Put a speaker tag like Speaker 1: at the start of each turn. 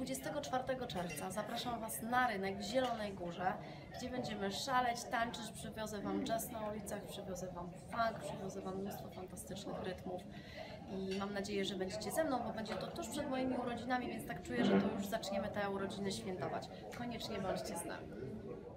Speaker 1: 24 czerwca zapraszam Was na rynek w Zielonej Górze, gdzie będziemy szaleć, tańczyć, przywiozę Wam jazz na ulicach, przywiozę Wam funk, przywiozę Wam mnóstwo fantastycznych rytmów i mam nadzieję, że będziecie ze mną, bo będzie to tuż przed moimi urodzinami, więc tak czuję, że to już zaczniemy te urodziny świętować. Koniecznie bądźcie z nami.